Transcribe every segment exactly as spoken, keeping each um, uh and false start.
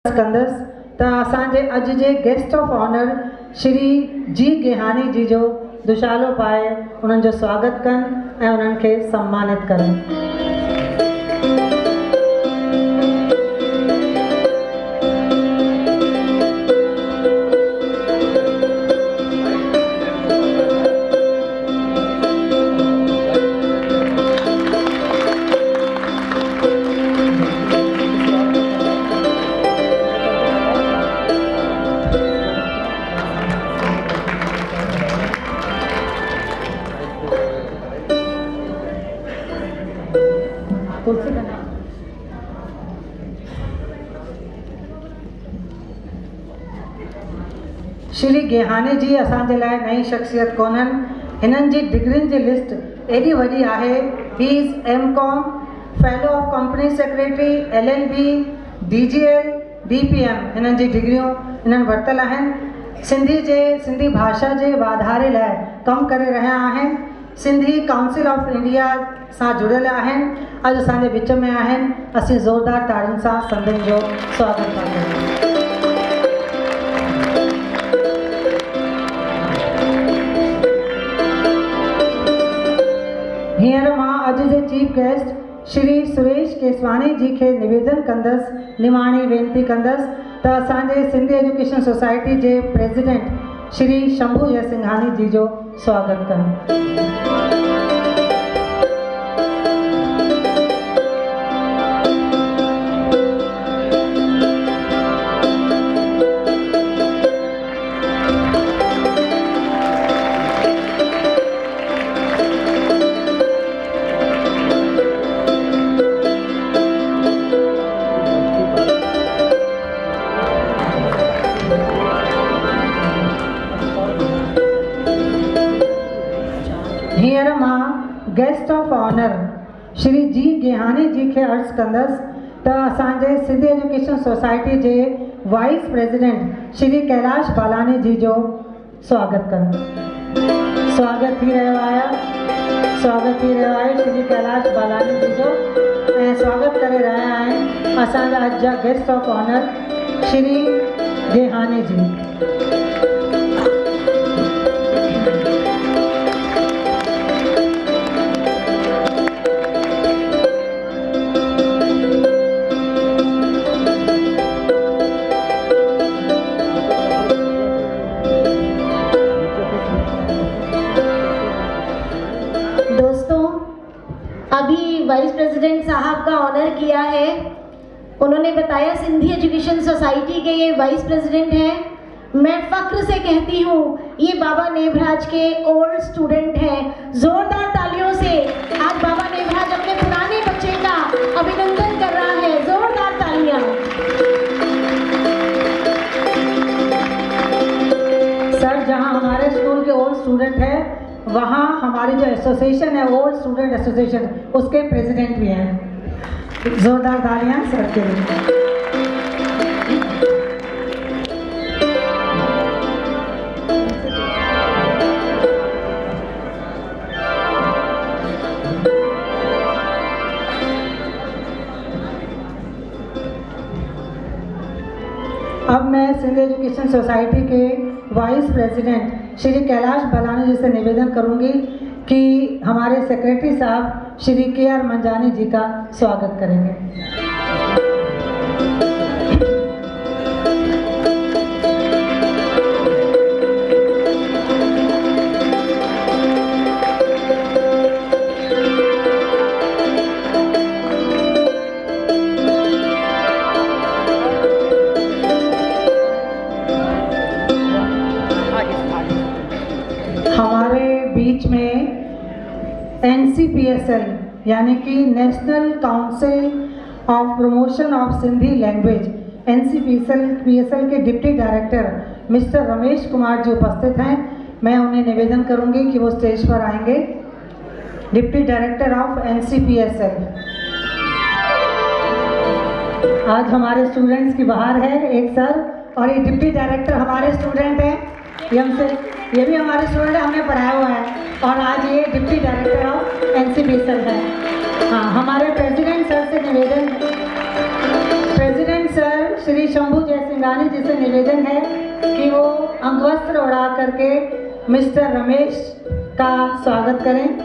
कंदस त असांजे अज जे guest of honour Shri G Gehani ji जो दुशालो पाए उन्हनि जो स्वागत कन ऐं उन्हनि खे सम्मानित करन। श्री गेहानी जी असांजे लाइ नई शख्सियत कोन्हनि, हिननि जी डिग्रियुनि जी लिस्ट एॾी वॾी आहे। He is M Com, fellow of company secretary, L L B, D G L, D P M हिननि जी डिग्रियूं हिननि वरितल आहिनि। सिंधी जे सिंधी भाषा जे वाधारे लाइ कमु करे रहिया आहिनि। सिंधी काउंसिल ऑफ इंडिया सां जुड़ियल आहिनि, अॼु असांजे विच में आहिनि। असीं ज़ोरदार ताड़ियुनि सां संदनि जो स्वागत था कयूं। हींअर मां अॼु जे चीफ गेस्ट श्री सुरेश केसवानी जी खे निवेदन कंदसि, निमाणी वेनती कंदसि त असांजे सिंधी एजुकेशन सोसाइटी जे प्रेसिडेंट श्री शंभू जयसिंघानी जी जो स्वागत कनि। हींअर मां guest of honour Shri G Gehani ji खे अर्ज़ु कंदसि त असांजे सिंधी एजुकेशन सोसाइटी जे वाइस प्रेसिडेंट श्री कैलाश बालानी जी जो स्वागत कनि। स्वागत थी रहियो आहे स्वागत थी रहियो आहे श्री कैलाश बालानी जी जो, ऐं स्वागत करे रहिया आहिनि असांजा अॼु जा guest of honour Shri Gehani ji. Vice president साहब का ऑनर किया है, उन्होंने बताया सिंधी एजुकेशन सोसाइटी के ये वाइस प्रेसिडेंट हैं। मैं फख्र से कहती हूँ ये बाबा नेभराज के ओल्ड स्टूडेंट हैं। जोरदार तालियों से आज बाबा नेभराज अपने पुराने बच्चे का अभिनंदन कर रहा है। जोरदार तालियां। सर, जहाँ हमारे स्कूल के ओल्ड स्टूडेंट हैं वहाँ हमारी जो एसोसिएशन है ओल्ड स्टूडेंट एसोसिएशन उसके प्रेसिडेंट भी हैं। जोरदार तालियां सर के लिए। अब मैं सिंधी एजुकेशन सोसाइटी के वाइस प्रेसिडेंट श्री कैलाश बालानी जी से निवेदन करूंगी कि हमारे सेक्रेटरी साहब श्री के आर मंजानी जी का स्वागत करेंगे। बीच में N C P S L यानी कि national council of promotion of Sindhi language N C P S L के deputy director mister Ramesh Kumar ji उपस्थित हैं। मैं उन्हें निवेदन करूंगी कि वो स्टेज पर आएंगे। Deputy director of N C P S L. आज हमारे स्टूडेंट्स की बाहर है एक सर, और ये डिप्टी डायरेक्टर हमारे स्टूडेंट हैं। ये हमसे ये भी हमारे स्टूडेंट हमें पढ़ाया हुआ है, और आज ये deputy director of N C P S L है। हाँ, हमारे प्रेसिडेंट सर से निवेदन, प्रेसिडेंट सर श्री शंभू जयसिंघानी जी से निवेदन है कि वो अंगवस्त्र उड़ा करके मिस्टर रमेश का स्वागत करें।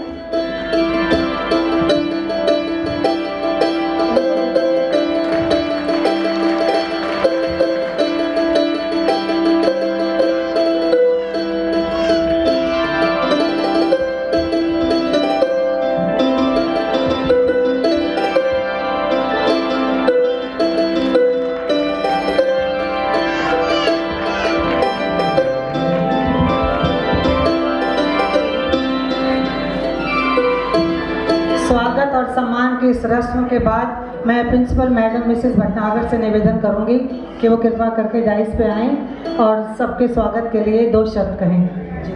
और सम्मान की इस रस्म के बाद मैं प्रिंसिपल मैडम मिसेस भटनागर से निवेदन करूंगी कि वो कृपा करके डाइस पे आएं और सबके स्वागत के लिए दो शब्द कहें।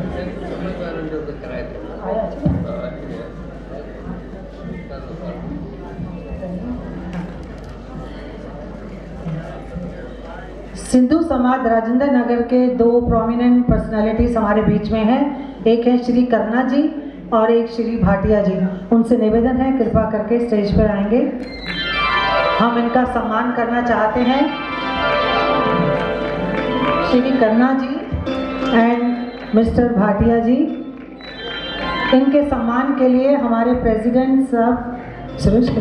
सिंधु समाज राजेंद्र नगर के दो प्रोमिनेंट पर्सनालिटीज हमारे बीच में हैं। एक है श्री करना जी और एक श्री भाटिया जी। उनसे निवेदन है कृपा करके स्टेज पर आएंगे। हम इनका सम्मान करना चाहते हैं। श्री करना जी एंड मिस्टर भाटिया जी, इनके सम्मान के लिए हमारे प्रेसिडेंट साहब सुरेश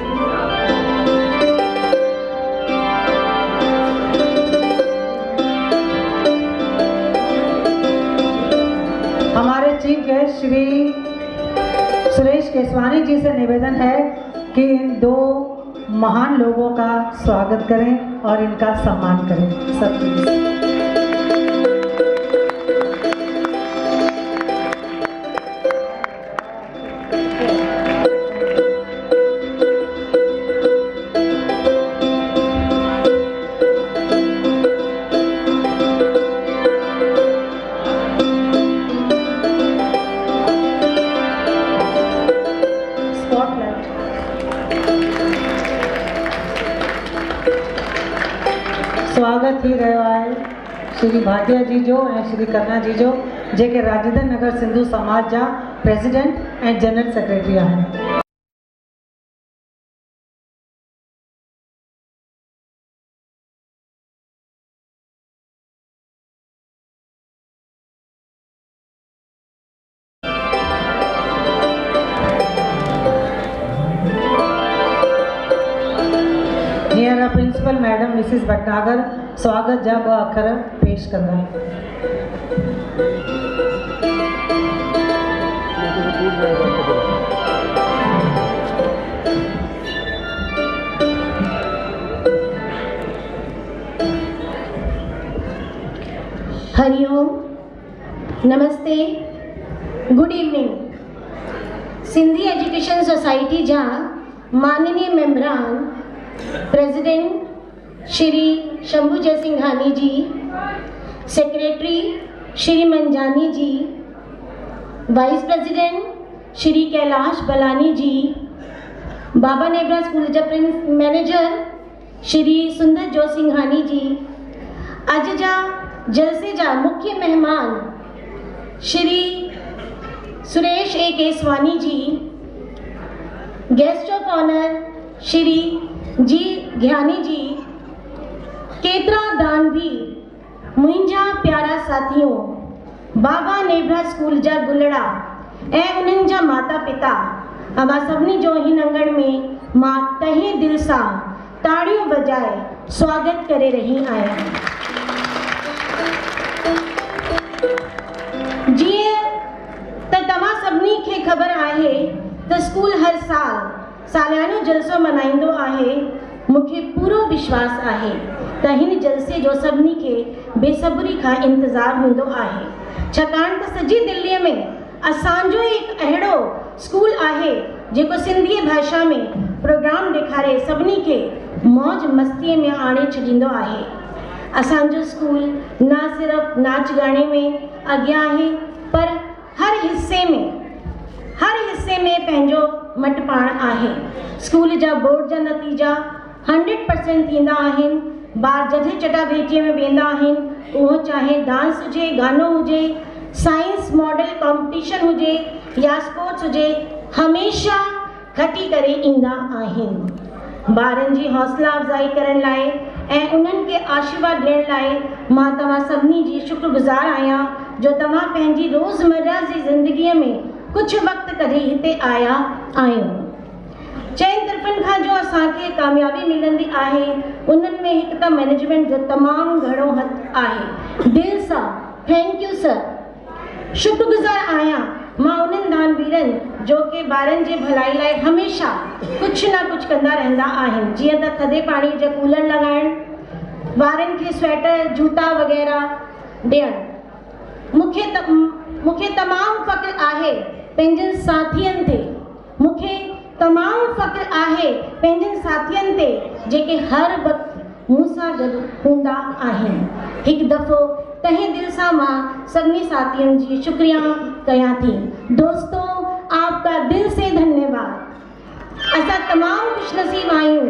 हमारे चीफ गेस्ट श्री सुरेश केसवानी जी से निवेदन है कि इन दो महान लोगों का स्वागत करें और इनका सम्मान करें। सब स्वागत थी रहियो आहे श्री भाटिया जी जो ऐं श्री करना जी जो, जेके राजेंद्र नगर सिंधु समाज जा प्रेसिडेंट ऐं जनरल सेक्रेटरी आहिनि। हींअर प्रिंसिपल मैडम मिसिस भटनागर स्वागत जा ॿ अखर पेश कंदा। हरिओम, नमस्ते, good evening. Sindhi education society जा माननीय मेंबरान president Shri Shambhu Jaisinghani ji, secretary Shri Manjani ji, vice president Shri Kailash Balani ji, Baba Nebhraj school जा मैनेजर श्री सुंदर जोसिंघानी जी, अज जा जलसे जा मुख्य मेहमान Shri Suresh A Keswani ji, guest of honour Shri G Gehani ji, केतरा दानवीर मुंहिंजा प्यारा साथियों, बाबा नेब्राज स्कूल जा गुलड़ा ऐं उन्हनि जा माता पिता, अमां सभिनी जो हिन अंगण में मां तहे दिल सां ताड़ियूं वॼाए स्वागत करे रही आहियां। जीअं त तव्हां सभिनी खे ख़बर आहे त स्कूल हर साल सालियानो जलसो मनाईंदो आहे। मूंखे पूरो विश्वास आहे त हिन जलसे जो सभिनी खे बेसब्री खां इंतज़ारु हूंदो आहे, छाकाणि त सॼी दिल्लीअ में असांजो हिकु अहिड़ो स्कूल आहे जेको सिंधी भाषा में प्रोग्राम ॾेखारे सभिनी खे मौज मस्तीअ में आणे छॾींदो आहे। असांजो स्कूल न सिर्फ़ु नाच गाने में अॻियां आहे, पर हर हिस्से में हर हिस्से में पंहिंजो मट पाण आहे। स्कूल जा बोर्ड जा नतीजा हंड्रेड परसेंट थींदा आहिनि। ॿार जॾहिं चटाभेटीअ में वेंदा आहिनि, उहो चाहे डांस हुजे, गानो हुजे, साइंस मॉडल कॉम्पिटिशन हुजे या स्पोर्ट्स हुजे, हमेशह खटी करे ईंदा आहिनि। ॿारनि जी हौसला अफ़ज़ाई करण लाइ ऐं उन्हनि खे आशीर्वाद ॾियण लाइ मां तव्हां सभिनी जी शुक्रगुज़ार आहियां जो तव्हां पंहिंजी रोज़मर्रा जी ज़िंदगीअ में कुझु वक़्तु कढी हिते आया आहियो। चइनि तरफ़नि खां जो असांखे कामयाबी मिलंदी आहे उन्हनि में हिकु त मैनेजमेंट जो तमामु घणो हथु आहे। दिलि सां थैंक यू सर। शुक्रगुज़ार आहियां मां उन्हनि दानवीरनि जो के ॿारनि जे भलाई लाइ हमेशह कुझु न कुझु कंदा रहंदा आहिनि, जीअं त थधे पाणी जा कूलर लॻाइण, ॿारनि खे स्वेटर जूता वग़ैरह ॾियणु। मूंखे त मूंखे तमामु फ़ख्रु आहे पंहिंजनि साथियुनि ते मूंखे तमामु फ़ख्रु आहे पंहिंजनि साथियुनि ते जेके हर वक़्तु मूं सां गॾु हूंदा आहिनि। हिकु दफ़ो तहे दिल से मां सभी साथियों की शुक्रिया कयां थी। दोस्तों, आपका दिल से धन्यवाद। असा तमाम खुशनसीब आयूं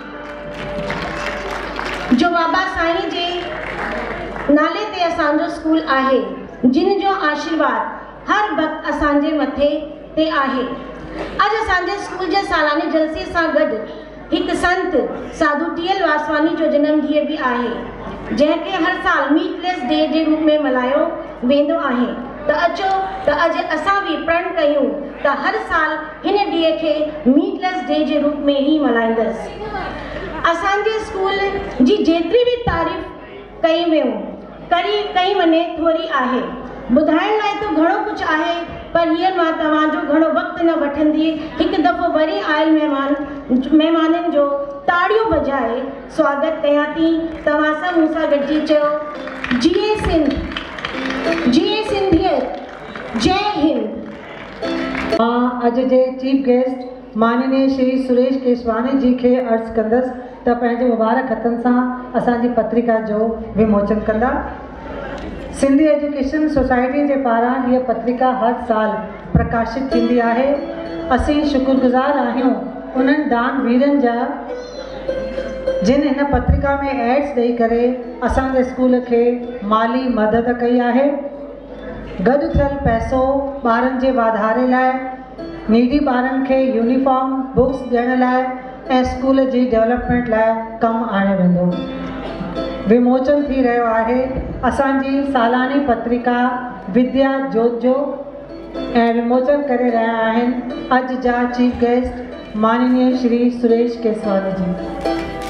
जो बाबा साईं जे नाले ते असांजो स्कूल आहे, जिन जो आशीर्वाद हर वक्त असांजे मथे ते आहे। अज असांजे स्कूल के सालाने जलसे से गड एक संत साधु टी एल वासवानी जो जन्म ॾींहुं भी आहे, जैके हर साल मीटलेस डे के रूप में मल्हायो वेंदो आहे। त अचो त अज असां भी प्रण कयूं त हर साल हिन ॾींहुं के मीटलेस डे के रूप में ही मल्हाईंदस। असांजे स्कूल जी जेतरी भी तारीफ़ कई वेयूं करी कई वने थोड़ी आहे। बुधाइण लाइ तो घणो कुछ आहे, पर हींअर मां तव्हांजो घणो वक्त न वठंदी। हिकु दफ़ो वरी आयल मेहमान मेहमाननि जो ताड़ियों बजाए स्वागत कयां थी। तव्हां सब मूंसां गॾिजी चयो जीए सिंध, जीए सिंधियत, जय हिंद। मां अज जे चीफ गेस्ट माननीय श्री सुरेश केसवानी जी के अर्ज़ कंदस त पंहिंजे मुबारक हथन सां असांजी पत्रिका जो विमोचन कंदा। सिंधी एजुकेशन सोसाइटी के पारां ये पत्रिका हर साल प्रकाशित थींदी आहे। असीं शुक्रगुज़ार आहियूं उन्हनि दानवीरनि जा जिन इन पत्रिका में एड्स ॾेई करे असांजे स्कूल के माली मदद कई आहे। गॾु थियल पैसो ॿारनि जे वाधारे लाइ, नीडी ॿारनि खे यूनिफॉर्म बुक्स ॾियण लाइ ऐं स्कूल जी डेवलपमेंट लाइ कमु आणे वेंदो। विमोचन थी रहियो आहे असांजी सालानी पत्रिका विद्या जोत जो, ऐं विमोचन करे रहिया आहिनि अज जा चीफ गेस्ट माननीय श्री सुरेश केसवानी जी।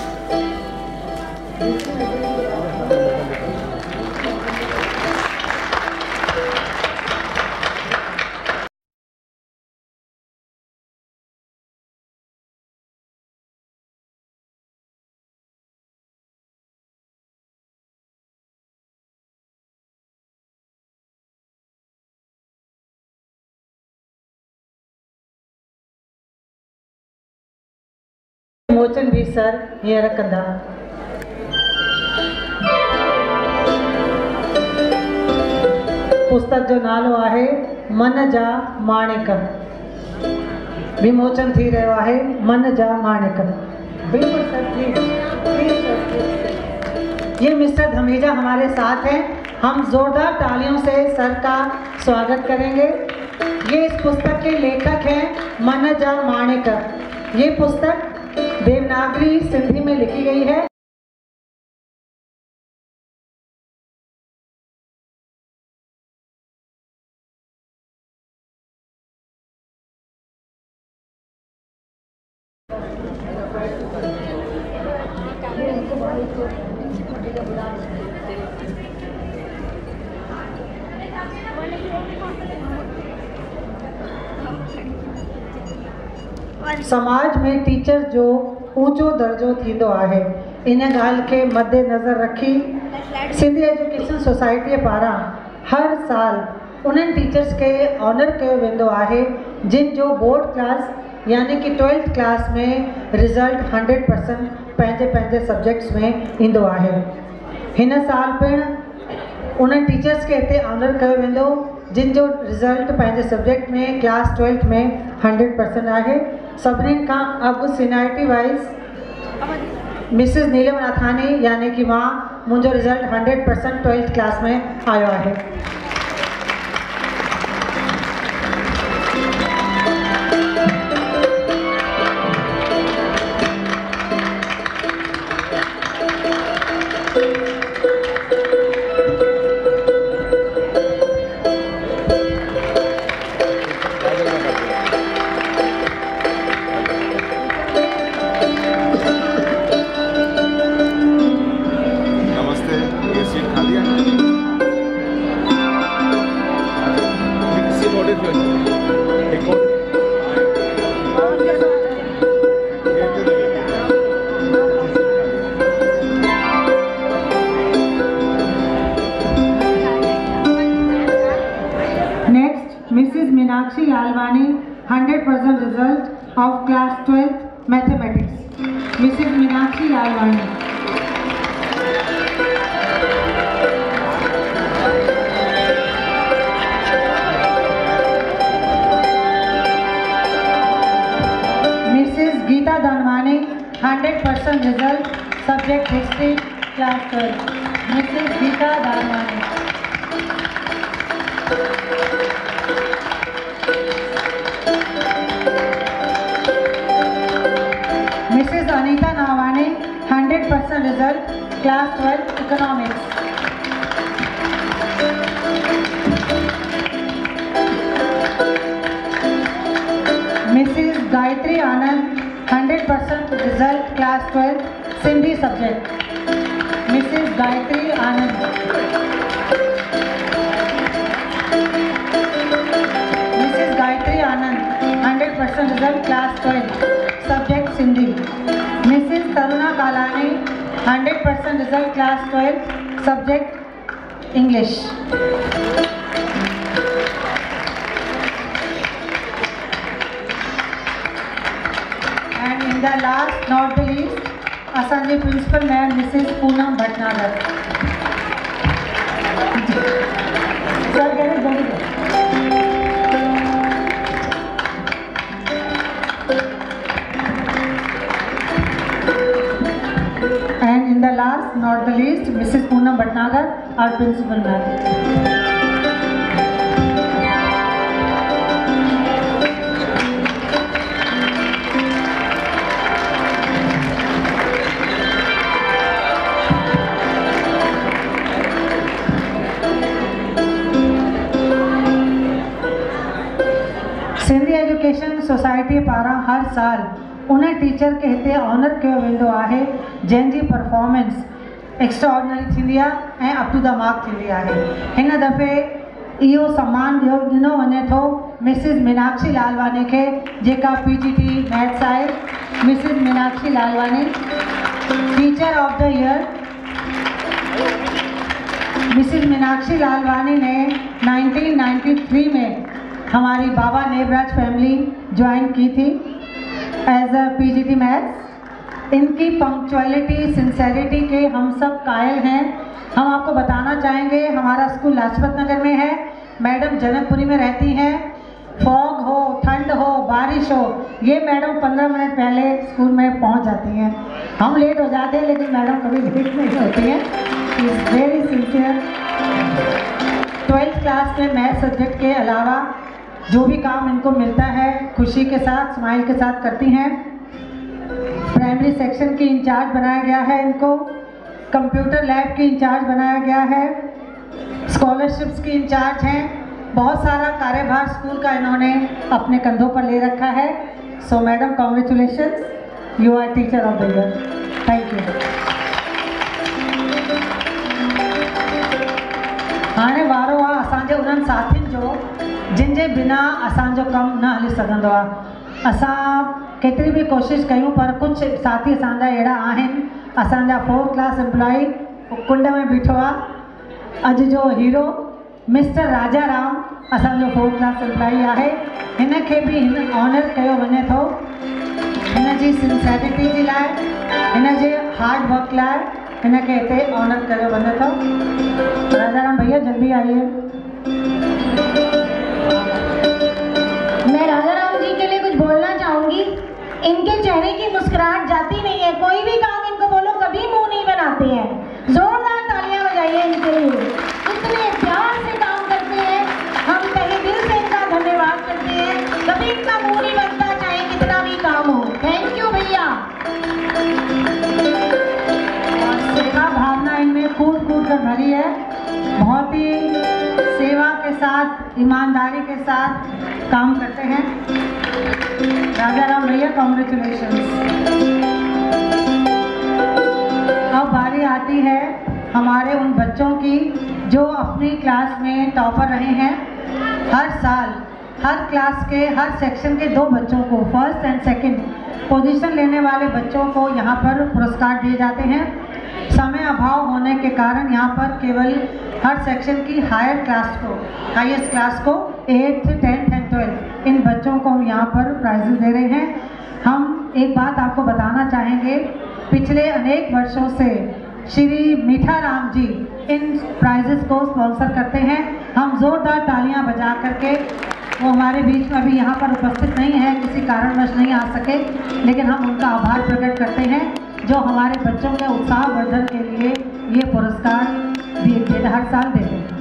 विमोचन भी सर हींअर कंदा। पुस्तक जो नालो आहे मन जा माणिक। विमोचन थी रहियो आहे मन जा माणिक। बिल्कुल सर, प्लीज प्लीज सर। ये मिस्टर धमीजा हमारे साथ हैं, हम जोरदार तालियों से सर का स्वागत करेंगे। ये इस पुस्तक के लेखक हैं मन जा माणिक। ये पुस्तक देवनागरी सिंधी में लिखी गई है। समाज में टीचर जो ऊंचो दर्जो थींदो आहे, इन ॻाल्हि के मद्देनज़र रखी सिंधी एजुकेशन सोसाइटी पारां हर साल उन्हनि टीचर्स के ऑनर किया वेंदो आहे जिन जो बोर्ड क्लास यानी कि ट्वेल्थ क्लास में रिजल्ट हंड्रेड परसेंट पंहिंजे पंहिंजे सब्जेक्ट्स में ईंदो आहे। हिन साल पिण उन्हनि टीचर्स के हिते ऑनर किया वेंदो जिन जो रिजल्ट पंहिंजे सब्जेक्ट में क्लास ट्वेल्थ में हंड्रेड परसेंट आहे। सभिनीनि खां अॻु seniority wise missus Neelam Nathani यानी कि मां, मुंहिंजो result hundred percent twelfth class में आयो आहे। hundred percent result of class twelfth mathematics. Missus Meenakshi Lalwani. Missus Geeta Dhanwani, hundred percent result, subject history, class twelve. Missus Geeta Dhanwani. Missus Anita Nawani, hundred percent result, class twelve, economics. Missus Gayatri Anand, hundred percent result, class twelve, Sindhi subject. Missus Gayatri Anand. Missus Gayatri Anand, hundred percent result, class twelve, subject Sindhi. Missus Taruna Kalani, hundred percent result, class twelve, subject English. And in the last, not the least, Asanji Principal Ma'am, Missus Poonam Bhatnagar. Sir, get it, get it. And in the last, not the least, Missus Poonam Bhatnagar, our Principal Ma'am. Sindhi education society पारां हर साल उन teacher के हिते honour कयो वेंदो आहे जंहिंजी परफॉर्मेंस एक्स्ट्राऑर्डिनरी थींदी आहे ऐं अप टू द मार्क थींदी आहे। हिन दफ़े इहो सम्मान ॾियो ॾिनो वञे थो मिसिस मीनाक्षी लालवानी खे, जेका पी जी टी मैथ्स आहे। Missus Meenakshi Lalwani, teacher of the year. Missus Meenakshi Lalwani ने नाइनटीन नाइंटी थ्री में हमारी बाबा नेबराज फैमिली ज्वाइन की थी एज अ पीजीटी मैथ्स। इनकी पंक्चुअलिटी, सिंसेरिटी के हम सब कायल हैं। हम आपको बताना चाहेंगे, हमारा स्कूल लाजपत नगर में है, मैडम जनकपुरी में रहती हैं। फॉग हो, ठंड हो, बारिश हो, ये मैडम पंद्रह मिनट पहले स्कूल में पहुंच जाती हैं। हम लेट हो जाते हैं लेकिन मैडम कभी लेट नहीं होती हैं। Is very sincere. Twelfth class में मैथ सब्जेक्ट के अलावा जो भी काम इनको मिलता है खुशी के साथ, स्माइल के साथ करती हैं। प्राइमरी सेक्शन की इंचार्ज बनाया गया है इनको, कंप्यूटर लैब की इंचार्ज बनाया गया है, स्कॉलरशिप्स की इंचार्ज हैं। बहुत सारा कार्यभार स्कूल का इन्होंने अपने कंधों पर ले रखा है। So madam, congratulations, you are teacher of the year. Thank you. हाणे वारो आहे असांजे उन्हनि साथियुनि जो जिन जे बिना असांजो कमु न हली सघंदो आहे। असां केतिरी बि कोशिशि कयूं पर कुझु साथी असांजा अहिड़ा आहिनि। असांजा फोर्थ क्लास एम्प्लॉई कुंड में बीठो आहे। अॼु जो हीरो मिस्टर राजा राम असांजो फोर्थ क्लास एम्प्लॉई आहे। हिन खे बि हिन ऑनर कयो वञे थो हिन जी सिंसेरिटी जे लाइ, हिन जे हार्ड वर्क लाइ हिन खे हिते ऑनर कयो वञे थो। राजा राम भैया जल्दी आइए। मैं राजा राम जी के लिए कुछ बोलना चाहूँगी। इनके चेहरे की मुस्कुराहट जाती नहीं है। कोई भी काम इनको बोलो कभी मुंह नहीं बनाते हैं। जोरदार तालियां बजाइए इनके लिए। इतने प्यार से काम करते हैं, हम तहे दिल से इनका धन्यवाद करते हैं। कभी इनका मुंह नहीं बनता चाहे कितना भी काम हो। थैंक यू भैया। सेवा भावना इनमें नज़र भरी है। बहुत ही सेवा के साथ, ईमानदारी के साथ काम करते हैं। राजा राम भैया, कॉन्ग्रेचुलेशंस। अब बारी आती है हमारे उन बच्चों की जो अपनी क्लास में टॉपर रहे हैं। हर साल हर क्लास के, हर सेक्शन के दो बच्चों को, फर्स्ट एंड सेकंड पोजीशन लेने वाले बच्चों को यहाँ पर पुरस्कार दिए जाते हैं। समय अभाव होने के कारण यहाँ पर केवल हर सेक्शन की हायर क्लास को, हाईएस्ट क्लास को, एट्थ, टेंथ एंड ट्वेल्थ, इन बच्चों को हम यहाँ पर प्राइजेस दे रहे हैं। हम एक बात आपको बताना चाहेंगे, पिछले अनेक वर्षों से श्री मीठा राम जी इन प्राइजेस को स्पॉन्सर करते हैं। हम जोरदार तालियां बजा करके, वो हमारे बीच में अभी यहाँ पर उपस्थित नहीं है, किसी कारणवश नहीं आ सके, लेकिन हम उनका आभार प्रकट करते हैं जो हमारे बच्चों के उत्साह वर्धन के लिए ये पुरस्कार दिए हर साल देते हैं।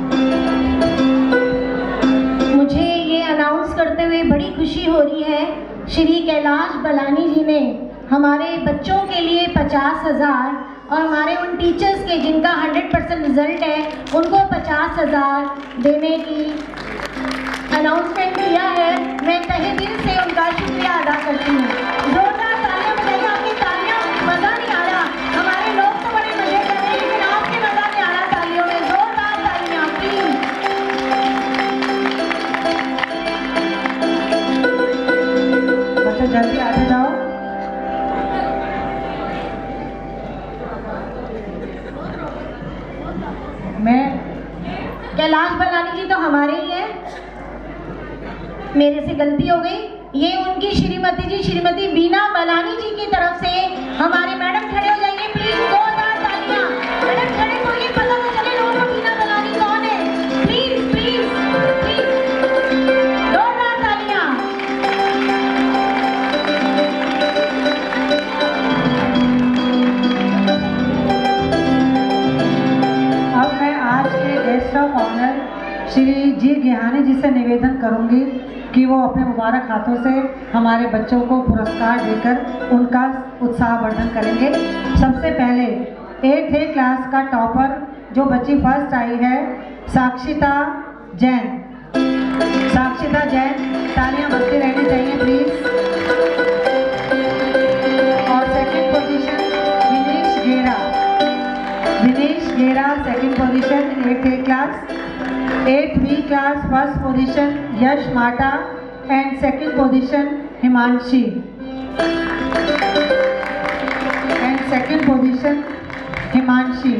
मुझे ये अनाउंस करते हुए बड़ी खुशी हो रही है, श्री कैलाश बलानी जी ने हमारे बच्चों के लिए पचास हज़ार और हमारे उन टीचर्स के जिनका हंड्रेड परसेंट रिजल्ट है उनको पचास हज़ार देने की अनाउंसमेंट किया है। मैं तहे दिल से उनका शुक्रिया अदा करती हूँ। जोरदार तालियां बजाइए। आपकी तालियां, मज़ा नहीं आ रहा, हमारे लोग तो बड़े मजे कर रहे हैं लेकिन आपके मज़ा नहीं आ रहा तालियों में। जोरदार तालियां प्लीज। बच्चों जल्दी आगे जाओ। मैं कैलाश बलानी जी तो हमारे ही हैं, मेरे से गलती हो गई। ये उनकी श्रीमती जी, श्रीमती बीना बलानी जी की तरफ से हमारे मैडम खड़े हो जाइए प्लीज। जोरदार तालियां। मैडम खड़े होइए, पता तो चले लोगों को बीना बलानी कौन है। प्लीज प्लीज प्लीज जोरदार तालियां। अब मैं आज के guest of honour Shri G Gehani ji से निवेदन करूंगी कि वो अपने मुबारक हाथों से हमारे बच्चों को पुरस्कार देकर उनका उत्साहवर्धन करेंगे। सबसे पहले एट्थ ए क्लास का टॉपर जो बच्ची फर्स्ट आई है, साक्षिता जैन। साक्षिता जैन, तालियां बजती रहनी चाहिए प्लीज। और second position Vinesh Gera. Vinesh Gera second position eighth A class. Eighth B class first position Yash Mata and second position Himanshi and second position Himanshi.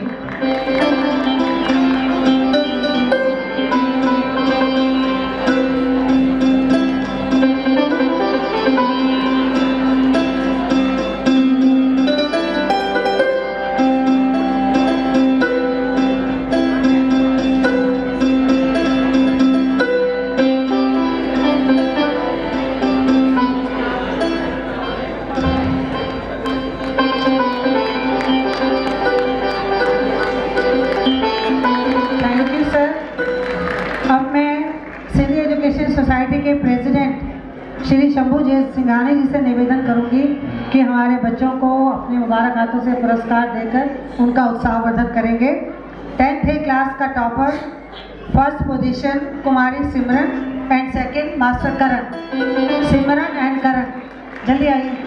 Society के प्रेसिडेंट श्री शंभू जी सिंघानी जी से निवेदन करूंगी कि हमारे बच्चों को अपने मुबारक हाथों से पुरस्कार देकर उनका उत्साहवर्धन करेंगे। टेंथ ए क्लास का टॉपर फर्स्ट पोजीशन कुमारी Simran and second master Karan. Simran and Karan, जल्दी आइए।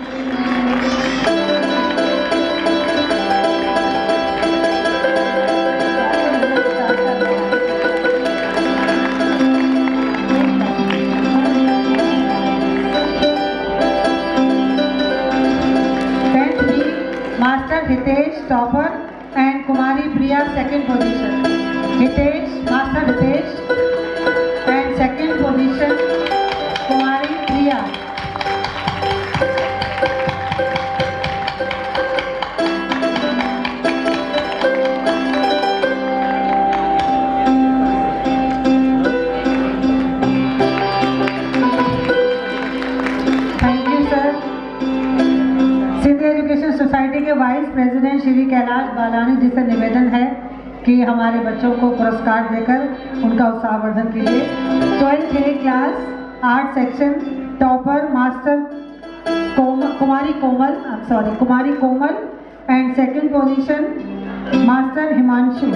हितेश टॉपर एंड कुमारी Priya second position. Hitesh, master Hitesh and second position कुमारी प्रिया। सोसाइटी के वाइस प्रेसिडेंट श्री कैलाश बालानी जी से निवेदन है कि हमारे बच्चों को पुरस्कार देकर उनका उत्साहवर्धन कीजिए। Twelfth A class art section topper master Kom, कुमारी कोमल सॉरी कुमारी Komal and second position master Himanshu.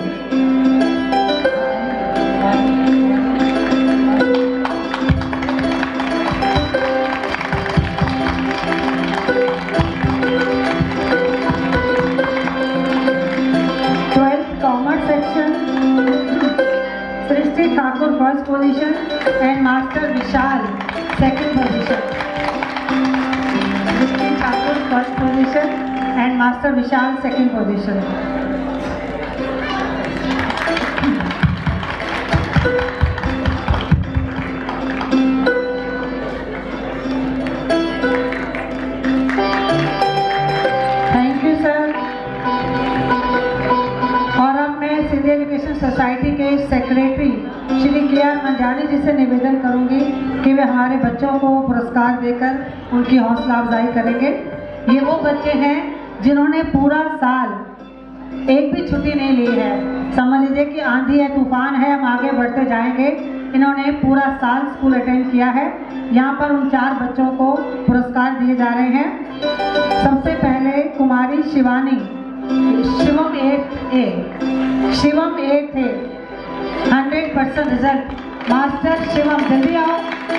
Thakur first position and Master Vishal second position. Shri Thakur first position and Master Vishal second position. Thank you sir. और अब मैं Sindhi education society के secretary Shri K R Manjani जी से निवेदन करूंगी कि वे हमारे बच्चों को पुरस्कार देकर उनकी हौसला अफजाई करेंगे। ये वो बच्चे हैं जिन्होंने पूरा साल एक भी छुट्टी नहीं ली है। समझ लीजिए कि आंधी है, तूफान है, हम आगे बढ़ते जाएंगे। इन्होंने पूरा साल स्कूल अटेंड किया है। यहाँ पर उन चार बच्चों को पुरस्कार दिए जा रहे हैं। सबसे पहले कुमारी Shivani, Shivam eight A, Shivam eight A, hundred percent result. Master Shivam जल्दी आओ।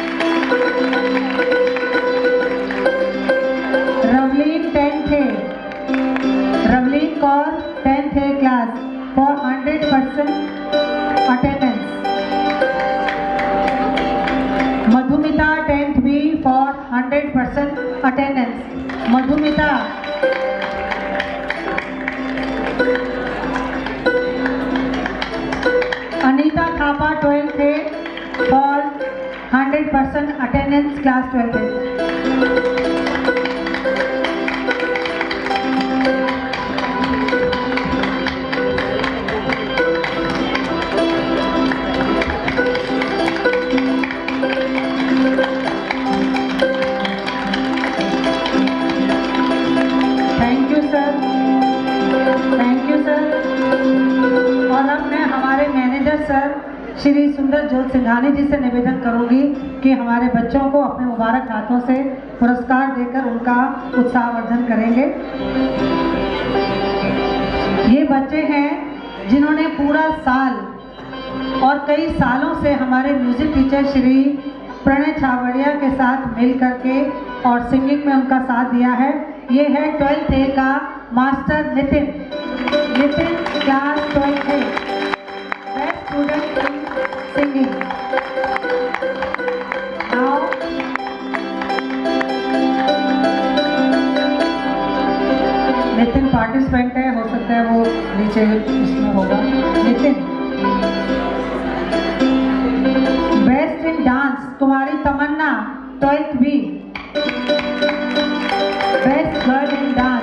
रवलीन टेंथ है, रवलीन कौर टेंथ है class for hundred percent attendance. Madhumita tenth B for hundred percent attendance. Madhumita. Anita Thapa twelfth है for hundred percent attendance class twelfth है। Thank you sir, thank you sir. और अब मैं हमारे मैनेजर सर श्री सुंदर जोत सिंघानी जी से निवेदन करूंगी कि हमारे बच्चों को अपने मुबारक हाथों से पुरस्कार देकर उनका उत्साहवर्धन करेंगे। ये बच्चे हैं जिन्होंने पूरा साल और कई सालों से हमारे म्यूजिक टीचर श्री प्रणय छावड़िया के साथ मिल करके और सिंगिंग में उनका साथ दिया है। ये है ट्वेल्थ ए का master Nitin, Nitin class twelfth A, best student in singing. Now Nitin participant है, हो सकता है वो नीचे इसमें होगा। नितिन। बेस्ट इन डांस कुमारी Tamanna twelfth B, best girl in dance